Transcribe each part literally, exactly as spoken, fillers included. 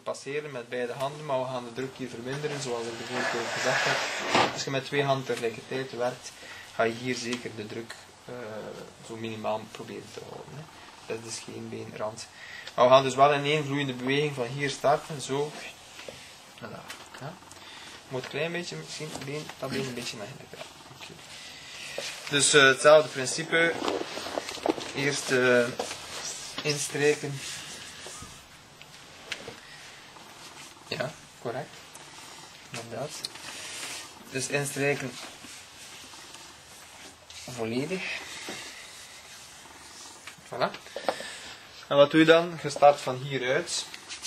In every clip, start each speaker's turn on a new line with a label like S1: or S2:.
S1: passeren met beide handen, maar we gaan de druk hier verminderen, zoals ik de vorige keer gezegd heb. Als je met twee handen tegelijkertijd werkt, ga je hier zeker de druk uh, zo minimaal proberen te houden. Hè. Dat is dus geen beenrand. Maar we gaan dus wel in één vloeiende beweging van hier starten, zo. Voilà. Ja. Je moet een klein beetje, misschien been, dat been een beetje naar hinten brengen. Okay. Dus uh, hetzelfde principe. Eerst uh, instrijken. Ja, correct. Inderdaad. Dus instrijken volledig. Voilà. En wat doe je dan? Je start van hieruit.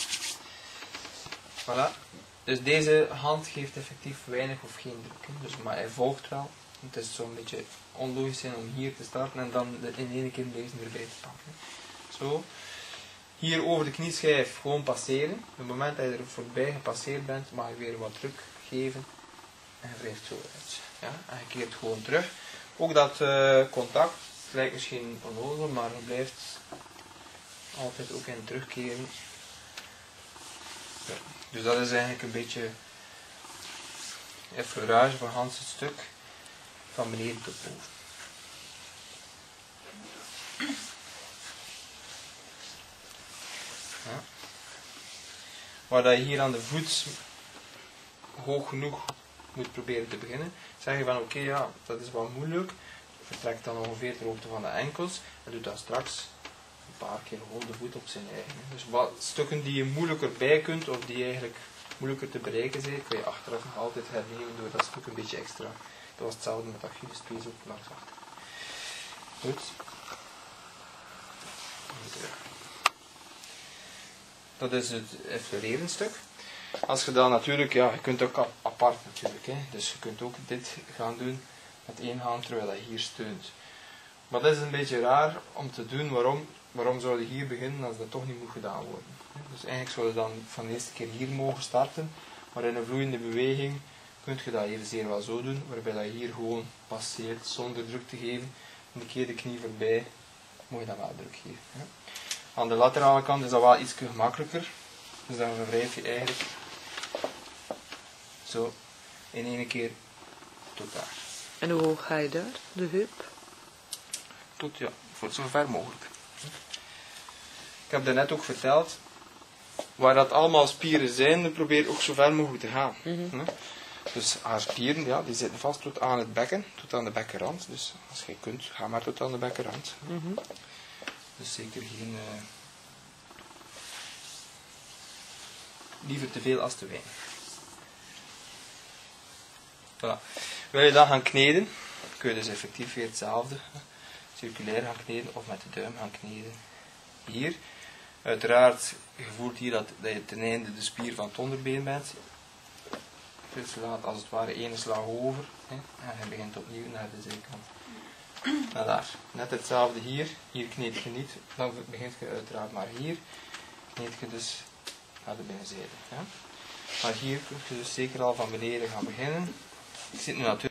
S1: Voilà. Dus deze hand geeft effectief weinig of geen druk. Dus, maar hij volgt wel. Het is zo'n beetje onlogisch zijn om hier te starten en dan in één keer deze erbij te pakken. Zo. Hier over de knieschijf gewoon passeren. Op het moment dat je er voorbij gepasseerd bent, mag je weer wat druk geven. En je wrijft zo uit. Ja? En je keert gewoon terug. Ook dat uh, contact, het lijkt misschien onnozel, maar je blijft altijd ook in terugkeren. Ja. Dus dat is eigenlijk een beetje effleurage van Hans het stuk. Van beneden tot boven. Ja. Waar dat je hier aan de voet hoog genoeg moet proberen te beginnen, zeg je van oké, okay, ja, dat is wat moeilijk. Vertrek dan ongeveer ter hoogte van de enkels en doe dat straks een paar keer gewoon de voet op zijn eigen. Dus wat stukken die je moeilijker bij kunt of die eigenlijk moeilijker te bereiken zijn, kun je achteraf nog altijd hernemen door dat stuk een beetje extra. Dat was hetzelfde met Achillespees ook langs achter. Goed. Dat is het effleureren stuk. Als je dan natuurlijk, ja, je kunt ook apart natuurlijk. Hè. Dus je kunt ook dit gaan doen met één hand terwijl je hier steunt. Maar dat is een beetje raar om te doen. Waarom? Waarom zou je hier beginnen als dat toch niet moet gedaan worden? Dus eigenlijk zou je dan van de eerste keer hier mogen starten. Maar in een vloeiende beweging kun je dat evenzeer wel zo doen, waarbij dat je hier gewoon passeert zonder druk te geven. En een keer de knie voorbij, moet je dan wel druk geven. Ja. Aan de laterale kant is dat wel iets gemakkelijker. Dus dan wrijf je eigenlijk zo in één keer tot daar.
S2: En hoe hoog ga je daar, de heup?
S1: Tot, ja, voor zo ver mogelijk. Ik heb daarnet ook verteld, waar dat allemaal spieren zijn, probeer ook zo ver mogelijk te gaan. Mm-hmm. Dus haar spieren, ja, die zitten vast tot aan het bekken, tot aan de bekkenrand. Dus als je kunt, ga maar tot aan de bekkenrand. Mm-hmm. Dus zeker geen... Uh, liever te veel als te weinig. Voilà. Wil je dan gaan kneden, kun je dus effectief weer hetzelfde. Circulair gaan kneden of met de duim gaan kneden. Hier. Uiteraard, je voelt hier dat, dat je ten einde de spier van het onderbeen bent. Dus je laat als het ware één slag over. Hè, en je begint opnieuw naar de zijkant. Nou daar. Net hetzelfde hier. Hier kneed je niet. Dan begint je uiteraard maar hier. Kneed je dus naar de binnenzijde. Ja. Maar hier kun je dus zeker al van beneden gaan beginnen. Ik zit nu natuurlijk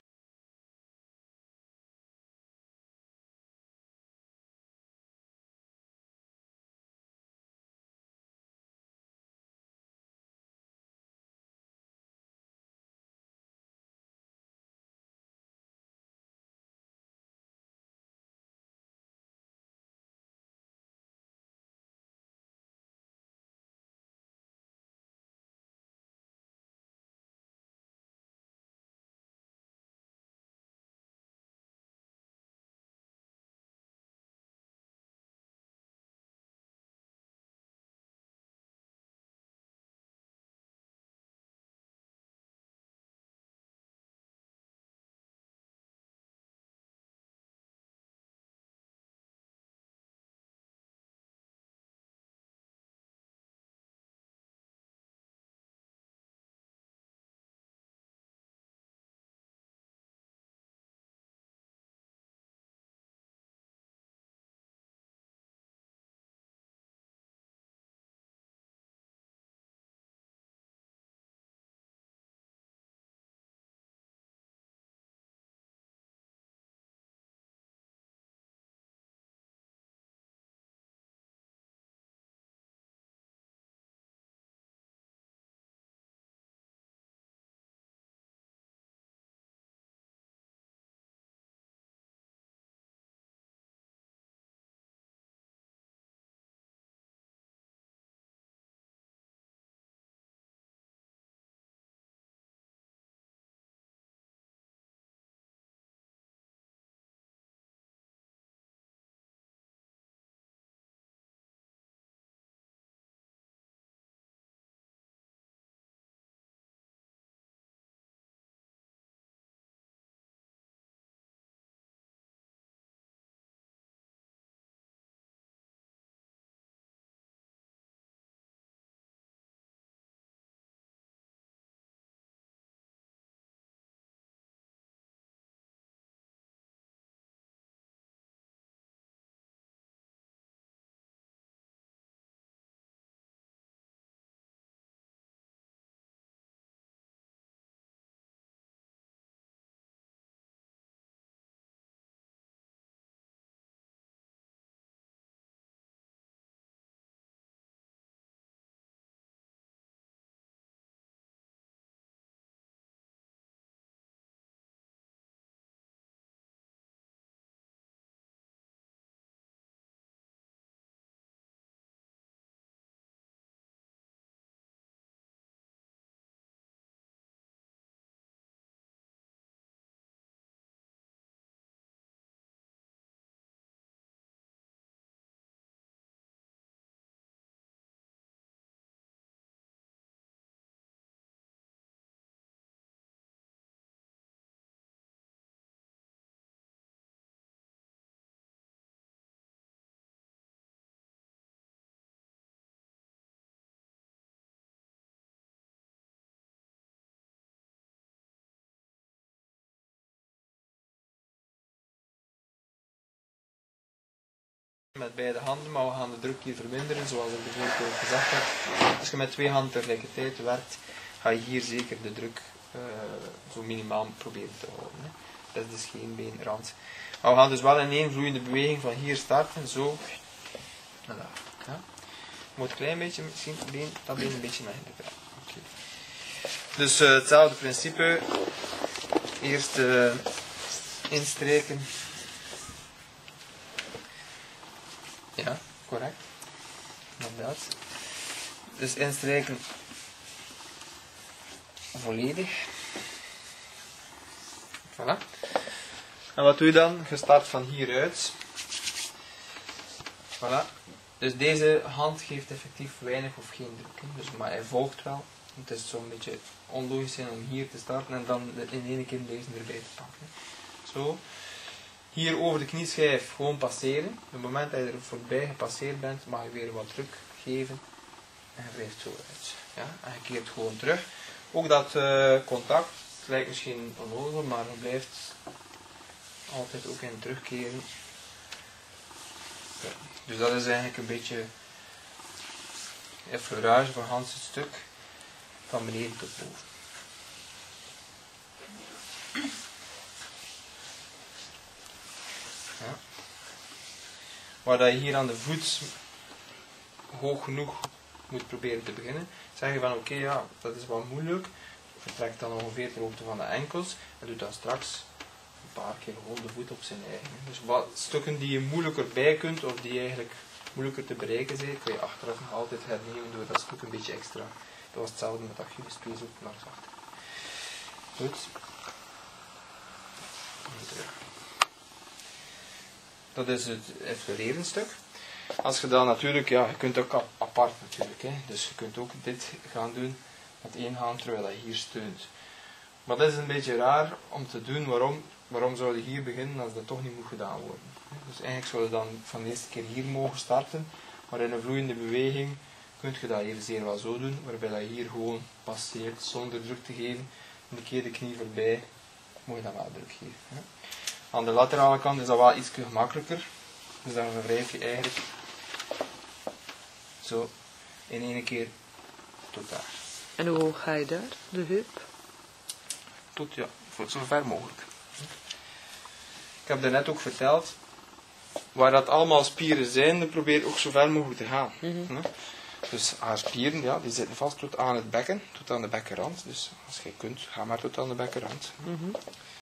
S1: met beide handen, maar we gaan de druk hier verminderen, zoals ik bijvoorbeeld gezegd heb. Als je met twee handen tegelijkertijd werkt, ga je hier zeker de druk uh, zo minimaal proberen te houden. Hè. Dat is dus geen beenrand. Maar we gaan dus wel in één vloeiende beweging van hier starten, zo naar daar. Ja. Je moet een klein beetje, misschien been, dat been een beetje naar hinten krijgen. Okay. Dus uh, hetzelfde principe. Eerst uh, instreken. Ja, correct. Inderdaad. Dus instrijken volledig. Voilà. En wat doe je dan? Je start van hieruit. Voilà. Dus deze hand geeft effectief weinig of geen druk. Dus, maar hij volgt wel. Het is zo'n beetje onlogisch zijn om hier te starten en dan in één keer deze erbij te pakken. Zo. Hier over de knieschijf gewoon passeren. Op het moment dat je er voorbij gepasseerd bent, mag je weer wat druk geven. En je blijft zo uit. Ja? En je keert gewoon terug. Ook dat uh, contact, het lijkt misschien onnozel, maar je blijft altijd ook in terugkeren. Ja. Dus dat is eigenlijk een beetje effleurage van Hans het stuk. Van beneden tot boven. Ja. Waar dat je hier aan de voet hoog genoeg moet proberen te beginnen, zeg je van oké, okay, ja, dat is wel moeilijk. Vertrek dan ongeveer ter hoogte van de enkels en doe dan straks een paar keer gewoon de voet op zijn eigen. Dus wat stukken die je moeilijker bij kunt of die eigenlijk moeilijker te bereiken zijn, kun je achteraf nog altijd hernemen door dat stuk een beetje extra. Dat was hetzelfde met Achillespees ook naar achter. Goed. Dat is het effleureren stuk. Als je dan natuurlijk, ja, je kunt ook apart natuurlijk. Hè. Dus je kunt ook dit gaan doen met één hand terwijl je hier steunt. Maar dat is een beetje raar om te doen. Waarom? Waarom zou je hier beginnen als dat toch niet moet gedaan worden? Dus eigenlijk zou je dan van de eerste keer hier mogen starten. Maar in een vloeiende beweging kun je dat hier zeer wel zo doen. Waarbij je hier gewoon passeert zonder druk te geven. En de keer de knie voorbij moet je dan wel druk geven. Hè. Aan de laterale kant is dat wel iets gemakkelijker. Dus dan wrijf je eigenlijk zo in één keer tot daar.
S2: En hoe hoog ga je daar, de heup?
S1: Tot, ja, zo ver mogelijk. Ik heb daarnet ook verteld, waar dat allemaal spieren zijn, dan probeer je ook zo ver mogelijk te gaan. Mm-hmm. Dus haar spieren, ja, die zitten vast tot aan het bekken, tot aan de bekkenrand. Dus als je kunt, ga maar tot aan de bekkenrand. Mm-hmm.